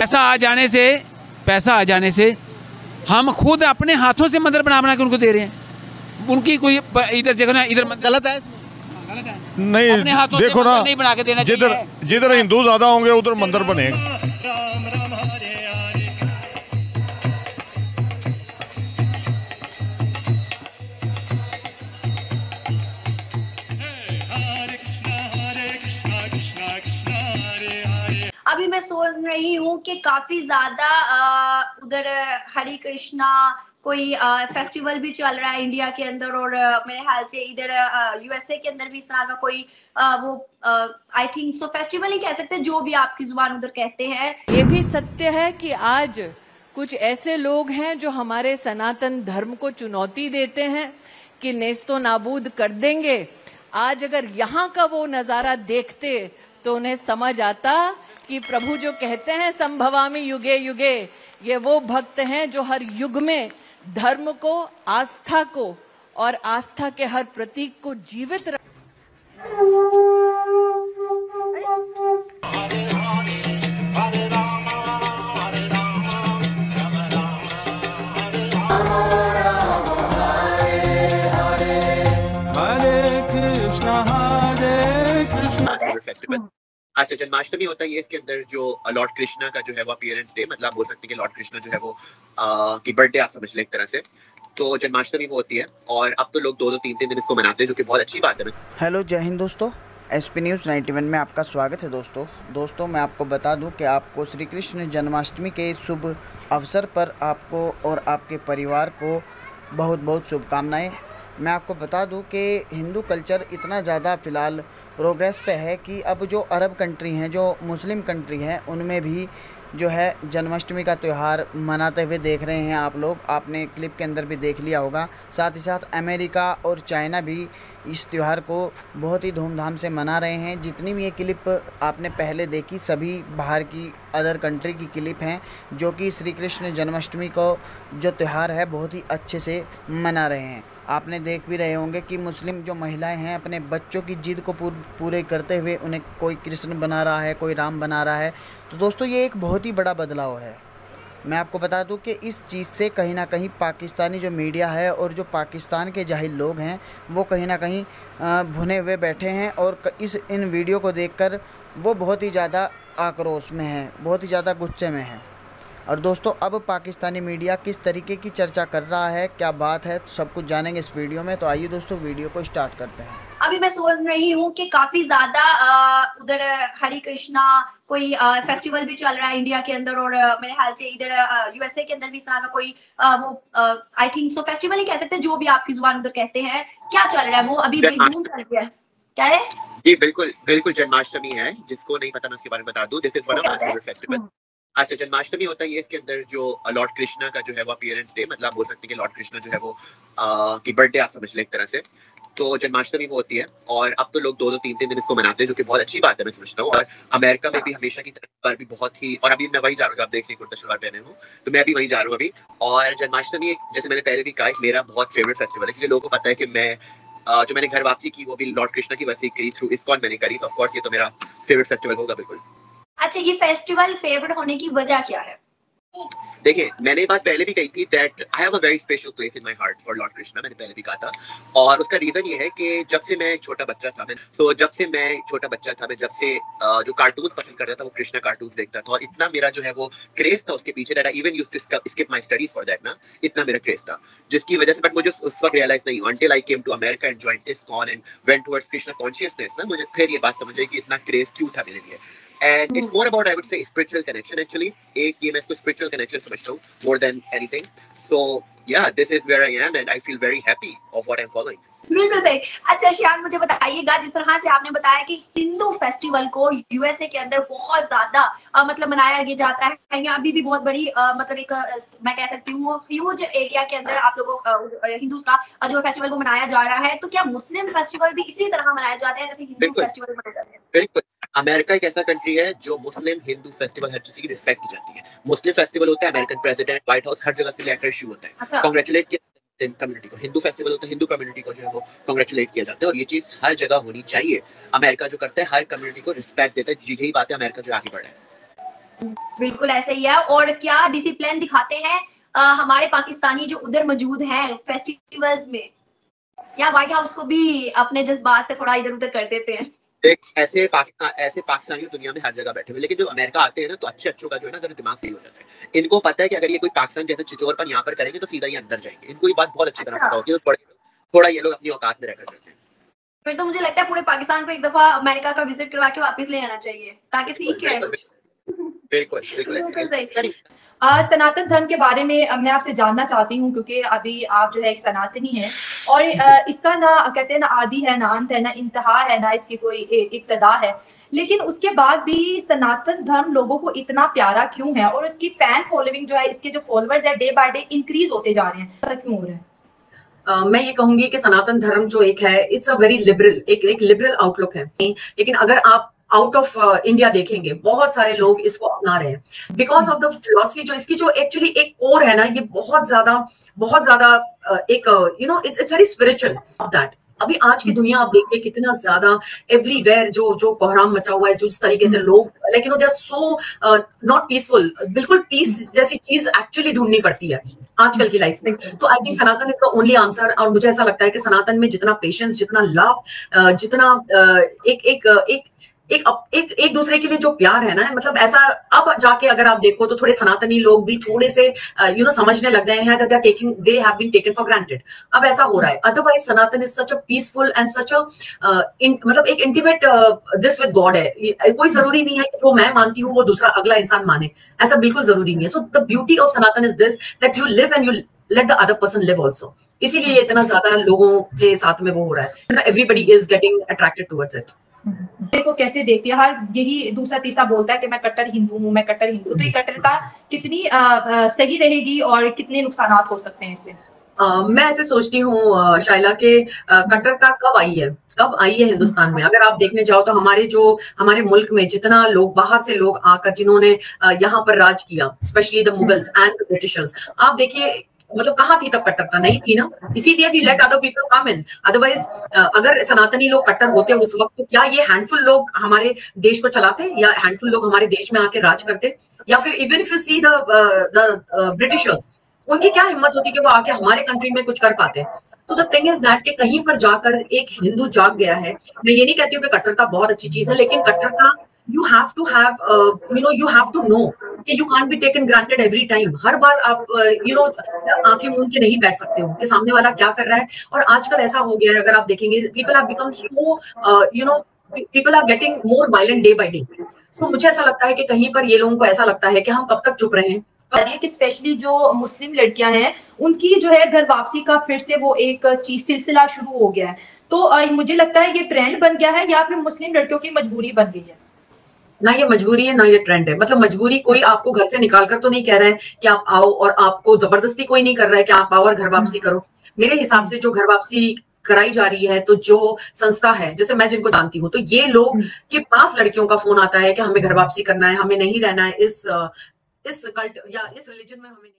पैसा आ जाने से हम खुद अपने हाथों से मंदिर बना के उनको दे रहे हैं। उनकी कोई इधर जगह ना इधर गलत है गलत है नहीं, अपने हाथों देखो से ना, नहीं बना के देना चाहिए। जिधर हिंदू ज्यादा होंगे उधर मंदिर बनेगा। अभी मैं सोच रही हूँ कि काफी ज्यादा उधर हरे कृष्णा कोई फेस्टिवल भी चल रहा है इंडिया के अंदर, और मेरे ख्याल से इधर यूएसए के अंदर भी इस तरह का कोई वो आई थिंक सो फेस्टिवल ही कह सकते हैं, जो भी आपकी जुबान उधर कहते हैं। ये भी सत्य है कि आज कुछ ऐसे लोग हैं जो हमारे सनातन धर्म को चुनौती देते हैं कि नेस्तो नाबूद कर देंगे। आज अगर यहाँ का वो नजारा देखते तो उन्हें समझ आता कि प्रभु जो कहते हैं संभवामि युगे युगे, ये वो भक्त हैं जो हर युग में धर्म को, आस्था को और आस्था के हर प्रतीक को जीवित रख। फेस्टिवल अच्छा जन्माष्टमी होता है ये, इसके अंदर जो लॉर्ड कृष्णा का जो है वो अपीयरेंस डे, मतलब बोल सकते हैं कि लॉर्ड कृष्णा जो है वो की बर्थडे आप समझ लें एक तरह से। तो जन्माष्टमी वो होती है और अब तो लोग 2-2 3-3 दिन इसको मनाते हैं, जो कि बहुत अच्छी बात है। हेलो, जय हिंद दोस्तों, एसपी न्यूज़ 91 में आपका स्वागत है। दोस्तों मैं आपको बता दूं कि आपको श्री कृष्ण जन्माष्टमी के शुभ अवसर पर आपको और आपके परिवार को बहुत बहुत शुभकामनाएं। मैं आपको बता दूं कि हिंदू कल्चर इतना ज़्यादा फ़िलहाल प्रोग्रेस पे है कि अब जो अरब कंट्री हैं, जो मुस्लिम कंट्री हैं, उनमें भी जो है जन्माष्टमी का त्यौहार मनाते हुए देख रहे हैं आप लोग। आपने क्लिप के अंदर भी देख लिया होगा। साथ ही साथ अमेरिका और चाइना भी इस त्यौहार को बहुत ही धूमधाम से मना रहे हैं। जितनी भी ये क्लिप आपने पहले देखी, सभी बाहर की अदर कंट्री की क्लिप हैं, जो कि श्री कृष्ण जन्माष्टमी को जो त्यौहार है बहुत ही अच्छे से मना रहे हैं। आपने देख भी रहे होंगे कि मुस्लिम जो महिलाएं हैं अपने बच्चों की जिद को पूरे करते हुए उन्हें कोई कृष्ण बना रहा है, कोई राम बना रहा है। तो दोस्तों ये एक बहुत ही बड़ा बदलाव है। मैं आपको बता दूं कि इस चीज़ से कहीं ना कहीं पाकिस्तानी जो मीडिया है और जो पाकिस्तान के जाहिल लोग हैं वो कहीं ना कहीं भुने हुए बैठे हैं, और इन वीडियो को देखकर वो बहुत ही ज़्यादा आक्रोश में हैं, बहुत ही ज़्यादा गुस्से में हैं। और दोस्तों अब पाकिस्तानी मीडिया किस तरीके की चर्चा कर रहा है, क्या बात है, तो सब कुछ जानेंगे इस वीडियो में। तो आइए दोस्तों वीडियो को स्टार्ट करते हैं। अभी मैं सोच रही हूँ कि काफी ज्यादा उधर हरे कृष्णा कोई फेस्टिवल भी चल रहा है इंडिया के अंदर, और मेरे ख्याल से इधर यूएसए के अंदर भी इस तरह का कोई वो आई थिंक सो फेस्टिवल ही कह सकते हैं, जो भी आपकी जुबान उधर कहते हैं। क्या चल रहा है वो अभी बड़ी धूम चल रही है, क्या है? जी बिल्कुल जन्माष्टमी है, जिसको नहीं पता मैं उसके बारे में बता दूं। This is one of my favourite festival. अच्छा जन्माष्टमी होता है ये, इसके अंदर जो लॉर्ड कृष्णा का जो है वो अपीयरेंस डे, मतलब बोल सकते हैं कि लॉर्ड कृष्णा जो है वो की बर्थडे आप समझ लें एक तरह से। तो जन्माष्टमी वो होती है और अब तो लोग 2-2 3-3 दिन इसको मनाते हैं, जो कि बहुत अच्छी बात है मैं समझता हूँ। और अमेरिका में भी हमेशा की तरह भी बहुत ही, और अभी मैं वही जा रहा हूँ, आप देख रहे कुर्ता शलवार पहने हूँ, तो मैं भी वही जा रहा हूँ अभी। और जन्माष्टमी जैसे मैंने पहले भी कहा मेरा बहुत फेवरेट फेस्टिवल है, क्योंकि लोगों को पता है कि मैं जो मैंने घर वापसी की वो भी लॉर्ड कृष्णा की वजह से करी, थ्रू इस्कॉन मैंने करी। ऑफ कोर्स ये तो मेरा फेवरेट फेस्टिवल होगा बिल्कुल। अच्छा, ये फेस्टिवल फेवरेट होने की वजह क्या है? देखिए मैंने बात पहले भी कही थी that I have a very special place in my heart for lord Krishna, मैंने पहले भी कहा था। और उसका रीजन ये है कि जब से मैं छोटा बच्चा था, मैं जब से जो कार्टून्स पसंद करता था वो कृष्णा कार्टून्स देखता था, और इतना मेरा जो है वो क्रेज था उसके पीछे that I even used to skip my studies for that ना, इतना मेरा क्रेज था, जिसकी वजह से बट मुझे उस वक्त रियलाइज नहीं हुआ until I came to America and joined ISKCON and went towards Krishna consciousness ना, मुझे फिर ये बात समझ आई कि इतना क्रेज क्यों था मेरे लिए। And it's more about, I would say, spiritual connection actually. एक ये मैं इसको spiritual connection समझता हूँ more than anything. So yeah, this is where I am and I feel very happy of what I'm following. बिल्कुल सही। अच्छा श्याम, मुझे बताइएगा, जिस तरह से आपने बताया कि हिंदू फेस्टिवल को यूएसए के अंदर बहुत ज्यादा मतलब मनाया जाता है, यहाँ अभी भी बहुत बड़ी मतलब एक मैं कह सकती हूँ ह्यूज एरिया के अंदर आप लोगों हिंदू का जो फेस्टिवल को मनाया जा रहा है। तो क्या मुस्लिम फेस्टिवल भी इसी तरह मनाए जाते हैं जैसे हिंदू फेस्टिवल मनाए जाते हैं? बिल्कुल, अमेरिका एक ऐसा कंट्री है जो मुस्लिम हिंदू फेस्टिवल हर किसी की रिस्पेक्ट की जाती है। मुस्लिम फेस्टिवल होता है, अमेरिकन प्रेसिडेंट, व्हाइट हाउस, हर जगह से लेकर इशू होता है, कांग्रेचुलेट किया कम्युनिटी को। हिंदू फेस्टिवल होता है, हिंदू कम्युनिटी को जो है वो कांग्रेचुलेट किया जाता है, और ये चीज हर जगह होनी चाहिए। अमेरिका जो करता है हर कम्युनिटी को रिस्पेक्ट देता है, यही बात है अमेरिका जो आगे बढ़ा है। बिल्कुल ऐसे ही है। और क्या डिसिप्लिन दिखाते हैं हमारे पाकिस्तानी जो उधर मौजूद हैं फेस्टिवल्स में, या व्हाइट हाउस को भी अपने जज्बात से थोड़ा इधर उधर कर देते हैं? ऐसे पाकिस्तानी दुनिया में हर जगह बैठे हुए, लेकिन जो अमेरिका आते हैं ना तो अच्छों का जो है ना जरा दिमाग सही हो जाता है। इनको पता है कि अगर ये कोई पाकिस्तान जैसे चिचोरपन यहाँ पर करेंगे तो सीधा ही अंदर जाएंगे। इनको ये बात बहुत अच्छी तरह पता होती है, तो थोड़ा ये लोग अपनी औकात में रहकर करते हैं। फिर तो मुझे लगता है पूरे पाकिस्तान को एक दफा अमेरिका का विजिट करवा के वापस ले आना चाहिए ताकि सीख के बिल्कुल। सनातन धर्म के बारे में मैं आपसे जानना चाहती हूँ, क्योंकि अभी आप जो है एक सनातनी हैं और इसका ना कहते हैं ना आदि है, ना अंत है, ना इंतहा है, ना इसकी कोई इब्तदा है, लेकिन उसके बाद भी सनातन धर्म लोगों को इतना प्यारा क्यों है और इसकी फैन फॉलोइंग जो है, इसके जो फॉलोअर्स है डे बाय डे इंक्रीज होते जा रहे हैं, ऐसा क्यों हो रहा है? मैं ये कहूंगी कि सनातन धर्म जो एक है, इट्स अ वेरी लिबरल, एक लिबरल आउटलुक है, लेकिन अगर आप आउट ऑफ इंडिया देखेंगे बहुत सारे लोग इसको अपना रहे हैं बिकॉज ऑफ द फिलॉसफी जो इसकी जो एक्चुअली एक कोर है ना, ये बहुत ज्यादा एक it's very spiritual of that. अभी आज की दुनिया आप देखिए कितना ज्यादा एवरीवेयर जो कोहराम मचा हुआ है, जो इस तरीके से लोग like they are so not peaceful, बिल्कुल पीस जैसी चीज एक्चुअली ढूंढनी पड़ती है आजकल की लाइफ में। तो I think Sanatan is the only answer. और मुझे ऐसा लगता है कि सनातन में जितना पेशेंस, जितना लव, जितना एक दूसरे के लिए जो प्यार है ना, मतलब ऐसा अब जाके अगर आप देखो तो थोड़े सनातनी लोग भी थोड़े से समझने लग गए हैं that they have been taken for granted। अब ऐसा हो रहा है। Otherwise Sanatan is such a peaceful and such a मतलब एक इंटीमेट दिस विद गॉड है। कोई जरूरी नहीं है कि जो मैं मानती हूँ वो दूसरा अगला इंसान माने, ऐसा बिल्कुल जरूरी नहीं है। So the beauty of Sanatan is this that you live and you let the other person live also। इसीलिए इतना ज्यादा लोगों के साथ में वो हो रहा है, everybody is getting attracted towards it। को कैसे देखती है? हर यही दूसरा तीसरा बोलता है कि मैं कट्टर हिंदू हूँ, मैं कट्टर हिंदू। तो ये कट्टरता कितनी सही रहेगी और कितने नुकसान हो सकते हैं इससे? मैं ऐसे सोचती हूँ शाइला के कट्टरता कब आई है हिंदुस्तान में। अगर आप देखने जाओ तो हमारे मुल्क में जितना लोग बाहर से लोग आकर जिन्होंने यहाँ पर राज किया, specially the Mughals and the Britishers, आप देखिए मतलब कहाँ थी तब कट्टरता? नहीं थी ना, इसीलिए we let other people come in. Otherwise अगर सनातनी लोग कट्टर होते उस वक्त, तो क्या ये हैंडफुल लोग हमारे देश को चलाते या हैंडफुल लोग हमारे देश में आके राज करते? या फिर even if you see the Britishers, उनकी क्या हिम्मत होती कि वो आके हमारे कंट्री में कुछ कर पाते? तो द थिंग इज दैट कि कहीं पर जाकर एक हिंदू जाग गया है। मैं ये नहीं कहती हूँ कि कट्टरता बहुत अच्छी चीज है, लेकिन कट्टरता you have to have you have to know कि you can't be taken granted every time। हर बार आप आंखें मूंद के नहीं बैठ सकते हो कि सामने वाला क्या कर रहा है। और आजकल ऐसा हो गया है, अगर आप देखेंगे people have become so people are getting more violent day by day। so मुझे ऐसा लगता है कि कहीं पर ये लोगों को ऐसा लगता है कि हम कब तक चुप रहें। कि स्पेशली जो मुस्लिम लड़कियां हैं उनकी जो है घर वापसी का फिर से वो एक चीज सिलसिला शुरू हो गया है। तो मुझे लगता है ये ट्रेंड बन गया है या फिर मुस्लिम लड़कियों की मजबूरी बन गई है? ना ये मजबूरी है ना ये ट्रेंड है। मतलब मजबूरी, कोई आपको घर से निकाल कर तो नहीं कह रहा है कि आप आओ, और आपको जबरदस्ती कोई नहीं कर रहा है कि आप आओ और घर वापसी करो। मेरे हिसाब से जो घर वापसी कराई जा रही है, तो जो संस्था है, जैसे मैं जिनको जानती हूँ, तो ये लोग के पास लड़कियों का फोन आता है कि हमें घर वापसी करना है, हमें नहीं रहना है इस कल्ट या इस रिलीजन में, हमें